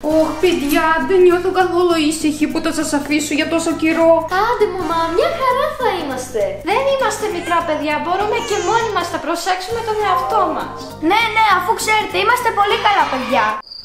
Ωχ, παιδιά, δεν νιώθω καθόλου ήσυχη που θα σας αφήσω για τόσο καιρό. Άντε μαμά, μια χαρά θα είμαστε. Δεν είμαστε μικρά παιδιά, μπορούμε και μόνοι μας να προσέξουμε τον εαυτό μας. Ναι, αφού ξέρετε, είμαστε πολύ καλά παιδιά.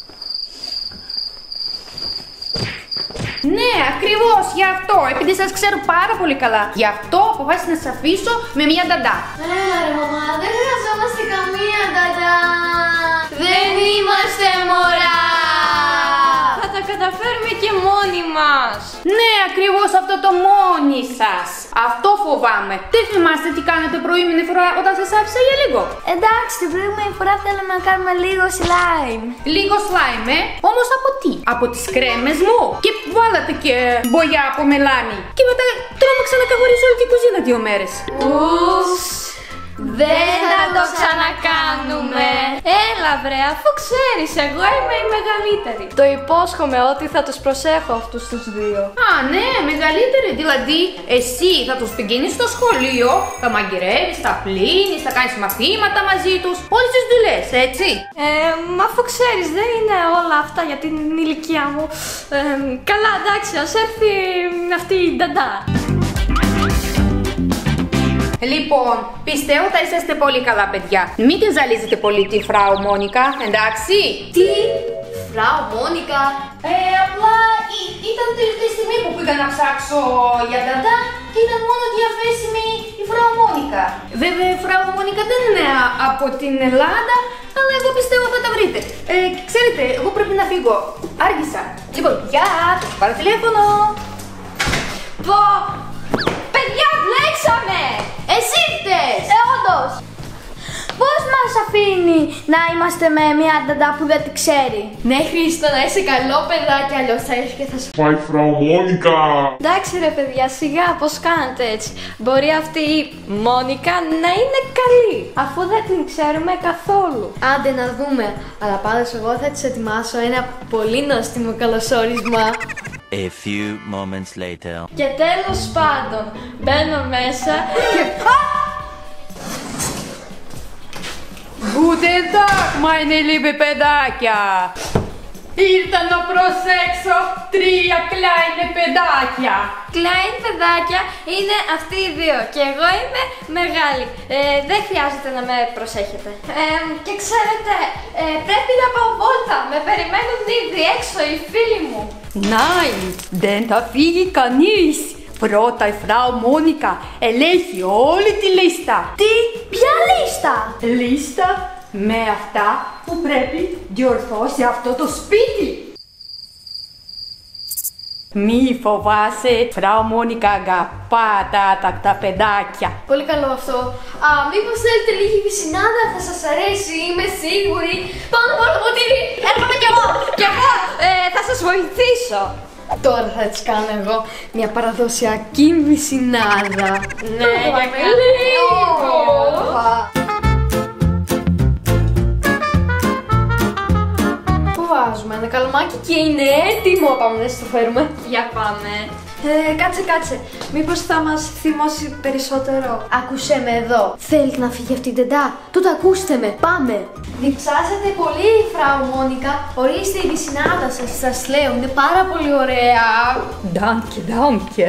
Ναι, ακριβώς γι' αυτό, επειδή σας ξέρω πάρα πολύ καλά. Γι' αυτό αποφάσισα να σας αφήσω με μια νταντά. Έλα ρε μαμά, δεν χρειαζόμαστε καμία νταντά. Δεν είμαστε μωρά. Θα τα καταφέρουμε και μόνοι μας. Ναι, ακριβώς αυτό το μόνοι σας. Αυτό φοβάμαι. Δεν θυμάστε τι κάνετε προηγούμενη φορά όταν σας άφησα για λίγο? Εντάξει, την προηγούμενη φορά θέλαμε να κάνουμε λίγο slime. Λίγο slime, Όμως από τι? Από τις κρέμες μου. Και βάλατε και μπογιά από μελάνι. Και μετά τρόμαξα να καθορίσω όλη την κουζίνα 2 μέρες. Δεν θα το ξανακάνουμε. Έλα βρε, αφού ξέρεις, εγώ είμαι η μεγαλύτερη. Το υπόσχομαι ότι θα τους προσέχω αυτούς τους δύο. Α, ναι, μεγαλύτερη. Δηλαδή, εσύ θα τους πηγαίνεις στο σχολείο, θα μαγειρεύεις, θα πλύνεις, θα κάνεις μαθήματα μαζί τους. Όλες τις δουλειές, έτσι. Μα αφού ξέρεις, δεν είναι όλα αυτά για την ηλικία μου. Καλά, εντάξει, ας έρθει αυτή η νταντά. Λοιπόν, πιστεύω θα είσαστε πολύ καλά παιδιά. Μην τη ζαλίζετε πολύ τη Φράου Μόνικα, εντάξει? Τι? Φράου Μόνικα? Απλά ήταν τελευταία στιγμή που πήγα να ψάξω για νταντά και ήταν μόνο διαθέσιμη η Φράου Μόνικα. Βέβαια η Φράου Μόνικα δεν είναι από την Ελλάδα, αλλά εγώ πιστεύω θα τα βρείτε. Ξέρετε, εγώ πρέπει να φύγω. Άργησα. Λοιπόν, γεια! Πάρω τηλέφωνο. Παιδιά, μπλέξαμε! Εσύ φταίς! Όντως! Πώς μας αφήνει να είμαστε με μια νταντά που δεν τη ξέρει? Ναι, Χρήστο, να είσαι καλό παιδάκι, αλλιώς θα έρθει και θα σου Πάει Φράου Μόνικα! Εντάξει ρε παιδιά, σιγά, πώς κάνετε έτσι? Μπορεί αυτή η Μόνικα να είναι καλή, αφού δεν την ξέρουμε καθόλου. Άντε να δούμε, αλλά πάντως εγώ θα της ετοιμάσω ένα πολύ νόστιμο καλωσόρισμα. A few moments later. Και τέλος πάντων, μπαίνω μέσα και... Guten Tag, meine liebe παιδάκια! Ήρθα να προσέξω 3 kleine παιδάκια. Klein παιδάκια είναι αυτοί οι δύο και εγώ είμαι μεγάλη. Δεν χρειάζεται να με προσέχετε. Και ξέρετε, πρέπει να πάω βόλτα. Με περιμένουν ήδη έξω οι φίλοι μου. Nein, δεν θα φύγει κανείς. Πρώτα η Φράου Μόνικα ελέγχει όλη τη λίστα. Τι? Ποια λίστα? Λίστα με αυτά που πρέπει διορθώσει αυτό το σπίτι. Μη φοβάσαι, Φράου Μόνικα αγαπά τα παιδάκια. Πολύ καλό αυτό. Μήπως θέλετε λίγη βυσσινάδα, θα σας αρέσει, είμαι σίγουρη. Πάνω από το ποτήρι, έρχομαι κι εγώ. Κι εγώ θα σας βοηθήσω. Τώρα θα τις κάνω εγώ μια παραδοσιακή βυσσινάδα. Ναι, για λίγο. Βάζουμε ένα καλομάκι και είναι έτοιμο. Πάμε να το φέρουμε. Για πάμε. Κάτσε. Μήπως θα μας θυμώσει περισσότερο. Άκουσέ με εδώ. Θέλετε να φύγει αυτή η νταντά? Τότε ακούστε με. Πάμε. Διψάσατε πολύ, Φράου Μόνικα. Ορίστε η βυσσινάδα σας. Σας λέω, είναι πάρα πολύ ωραία. Danke.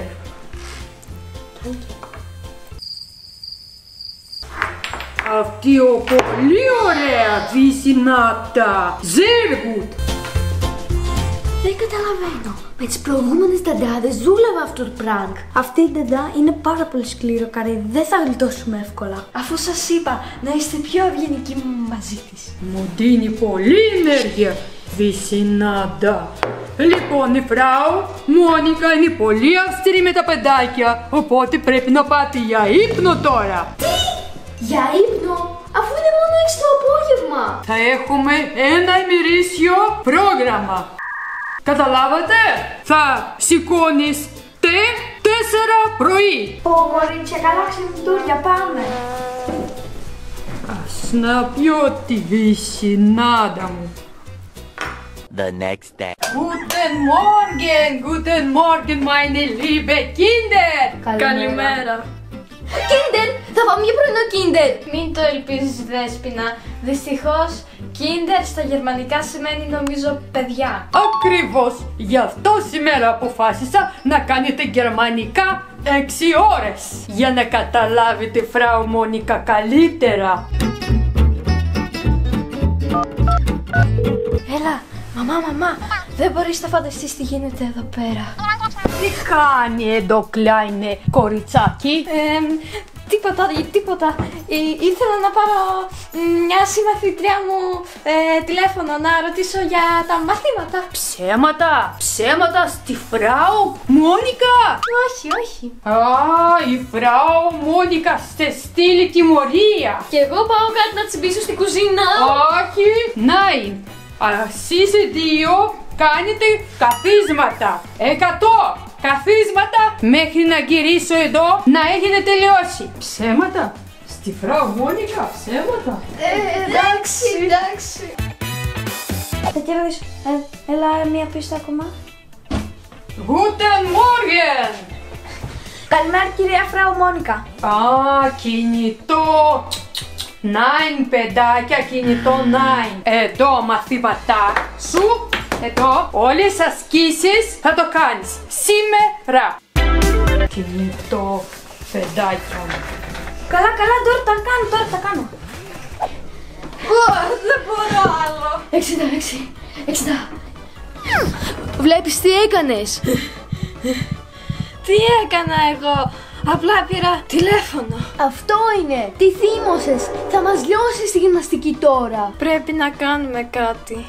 Αυτή πολύ ωραία βυσσινάδα. Sehr gut. Δεν καταλαβαίνω. Με τις προηγούμενες νταντάδες δούλευε αυτό το prank. Αυτή η νταντά είναι πάρα πολύ σκληρό καρύδι. Δεν θα γλιτώσουμε εύκολα. Αφού σας είπα να είστε πιο ευγενικοί μαζί της. Μου δίνει πολύ ενέργεια βυσσινάδα. Λοιπόν, η Φράου Μόνικα είναι πολύ αυστηρή με τα παιδάκια, οπότε πρέπει να πάτε για ύπνο τώρα. Τι? Για ύπνο? Αφού είναι μόνο 6 το απόγευμα. Θα έχουμε ένα ημερήσιο πρόγραμμα. Καταλάβατε? Θα σηκώνεις 4 πρωί. Πω κορίτσια, καλά ξενιτούρια, πάμε. Ας να πιω τη βυσσινάδα μου. The next day. Guten Morgen, meine liebe Kinder. Καλημέρα. Kinder! Θα πάμε για πρωινό Kinder! Μην το ελπίζεις, Δέσποινα. Δυστυχώς, Kinder στα γερμανικά σημαίνει νομίζω παιδιά. Ακριβώς, γι' αυτό σήμερα αποφάσισα να κάνετε γερμανικά 6 ώρες για να καταλάβετε Φράου Μόνικα καλύτερα. Έλα, μαμά, δεν μπορείς να φανταστείς τι γίνεται εδώ πέρα. Τι κάνει εδώ, κλάινε κοριτσάκι? Τίποτα. Ήθελα να πάρω μια συμμαθήτριά μου τηλέφωνο να ρωτήσω για τα μαθήματα. Ψέματα στη Φράου Μόνικα? Όχι. Α, η Φράου Μόνικα σε στείλει τιμωρία. Και εγώ πάω κάτι να τσιμπήσω στην κουζίνα. Όχι, Νάιν. Εσείς οι δύο κάνετε καθίσματα. 100 καθίσματα μέχρι να γυρίσω εδώ να έχετε τελειώσει. Ψέματα? Στη Φράου Μόνικα, ψέματα? Εντάξει. Θα κερδίσω. Έλα, μία πίστα ακόμα. Guten Morgen! Καλημέρα, κυρία Φράου Μόνικα. Α, κινητό. Νάιν, παιδάκια, κινητό Νάιν. Εδώ μαθήματά σου. Εδώ όλες τις ασκήσεις θα το κάνεις σήμερα. Κινητό, παιδάκια. Καλά, τώρα τα κάνω. Δεν μπορώ άλλο. 60. Βλέπεις τι έκανες? Τι έκανα εγώ? Απλά πήρα τηλέφωνο. Αυτό είναι. Τι θύμωσες? Θα μας λιώσεις τη γυμναστική τώρα. Πρέπει να κάνουμε κάτι.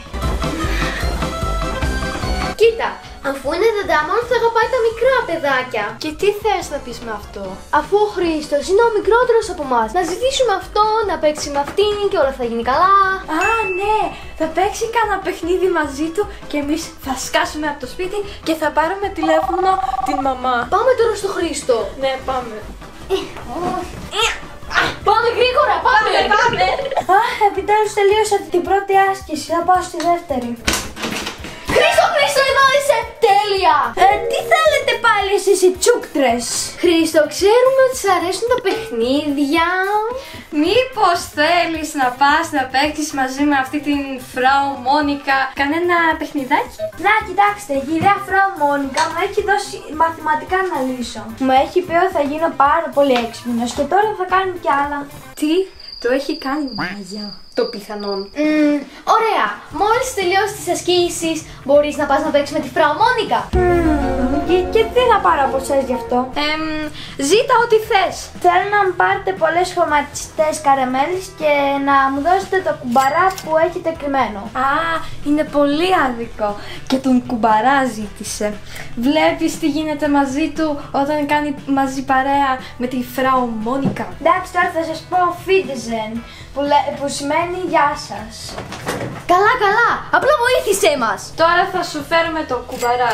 Κοίτα, αφού είναι δεντά, μόνο θα αγαπάει τα μικρά παιδάκια. Και τι θες να πεις με αυτό? Αφού ο Χρήστος είναι ο μικρότερος από εμάς, να ζητήσουμε αυτό, να παίξει με αυτήν και όλα θα γίνει καλά. Α, ναι, θα παίξει κανένα παιχνίδι μαζί του και εμείς θα σκάσουμε από το σπίτι και θα πάρουμε τηλέφωνο την μαμά. Πάμε τώρα στο Χρήστο. Ναι, πάμε. Πάμε γρήγορα, πάμε. Επιτέλους τελείωσα την πρώτη άσκηση, θα πάω στη δεύτερη. Χρήστο, εδώ είσαι! Τέλεια! Τι θέλετε πάλι εσείς οι τσούκτρες? Χρήστο, ξέρουμε ότι σ' αρέσουν τα παιχνίδια. Μήπως θέλεις να πας να παίξεις μαζί με αυτή την Φράου Μόνικα κανένα παιχνιδάκι? Να, κοιτάξτε, η κυρία Φράου Μόνικα μου έχει δώσει μαθηματικά να λύσω. Μου έχει πει ότι θα γίνω πάρα πολύ έξυπνος και τώρα θα κάνουμε κι άλλα. Τι? Το έχει κάνει μαγιά. Το πιθανόν. Ωραία. Μόλις τελειώσεις τις ασκήσεις, μπορείς να πας να παίξεις με τη Φράου Μόνικα. Και τι θα πάρω από εσάς γι' αυτό? Ζήτα ό,τι θες. Θέλω να μου πάρετε πολλές χρωματιστές καραμέλες και να μου δώσετε το κουμπαρά που έχετε κρυμμένο. Α, είναι πολύ άδικο. Και τον κουμπαρά ζήτησε. Βλέπεις τι γίνεται μαζί του όταν κάνει μαζί παρέα με τη Φράου Μόνικα. Εντάξει, τώρα θα σας πω Φίντεζεν, που σημαίνει γεια σας. Καλά, απλά βοήθησέ μας. Τώρα θα σου φέρουμε το κουμπαρά.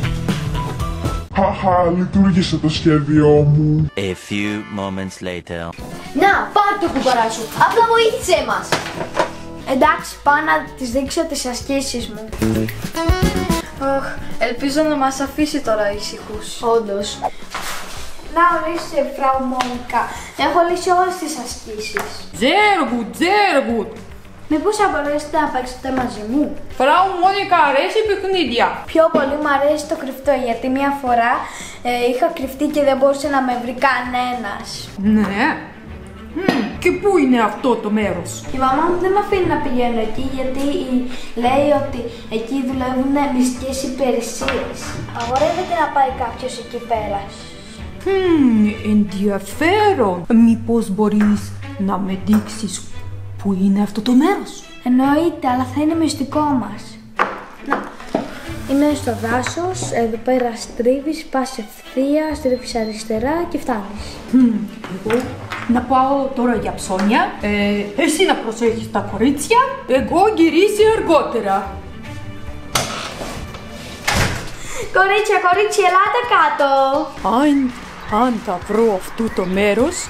Χαχα, λειτουργήσε το σχέδιό μου. A few moments later. Να, πάρ' το κουμπαρά σου, απλά βοήθησέ μας. Εντάξει, πάω να της δείξω τις ασκήσεις μου. Ελπίζω να μας αφήσει τώρα ήσυχους. Όντως. Να, ορίστε, Φράου Μόνικα. Έχω λύσει όλες τις ασκήσεις. Τζέργουτ. Μήπως θα μπορέσετε να παίξετε μαζί μου? Φράου Μόνικα, αρέσει παιχνίδια. Πιο πολύ μου αρέσει το κρυφτό, γιατί μια φορά είχα κρυφτεί και δεν μπορούσε να με βρει κανένας. Ναι. Και πού είναι αυτό το μέρος? Η μαμά μου δεν με αφήνει να πηγαίνω εκεί, γιατί λέει ότι εκεί δουλεύουν μυστικές υπηρεσίες. Αγορεύεται να πάει κάποιος εκεί πέρα. Ενδιαφέρον. Μήπως μπορείς να με δείξεις πού είναι αυτό το μέρος? Εννοείται, αλλά θα είναι μυστικό μας. Να. Είναι στο δάσος, εδώ πέρα στρίβεις, πας ευθεία, στρίβεις αριστερά και φτάνεις. Εγώ να πάω τώρα για ψώνια, εσύ να προσέχεις τα κορίτσια, εγώ γυρίσει αργότερα. Κορίτσια, ελάτε κάτω. Αν θα βρω αυτό το μέρος,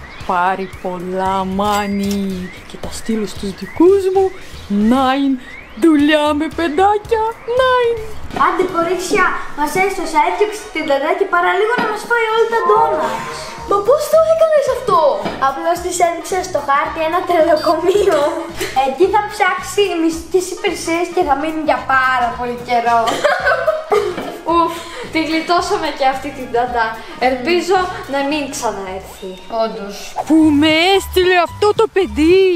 πάρει πολλά μάνι και τα στείλω στους δικούς μου. Νάιν, Δουλειά με παιδάκια, Nine. Άντε κορίτσια, μας έσωσα, έφτιαξε την νταντά και παραλίγο να μας φάει όλα τα ντόνατς. Μα πώς το έκανες αυτό? Απλώς της έδειξα στο χάρτη ένα τρελοκομείο. Εκεί θα ψάξει μυστικές υπηρεσίες και θα μείνει για πάρα πολύ καιρό. Ουφ, τη γλιτώσαμε και αυτή την νταντά. Ελπίζω να μην ξαναέρθει. Όντως. Πού με έστειλε αυτό το παιδί.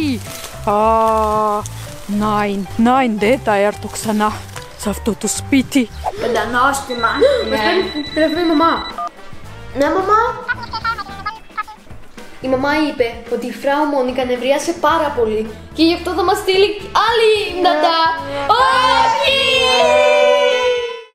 Nine, δεν θα έρθω ξανά σε αυτό το σπίτι. Πεντανόστιμα. Πρέπει η μαμά. Ναι, μαμά. Η μαμά είπε ότι η Φράου Μόνικα νευρίασε πάρα πολύ και γι' αυτό θα μας στείλει άλλη νταντά. Όχι!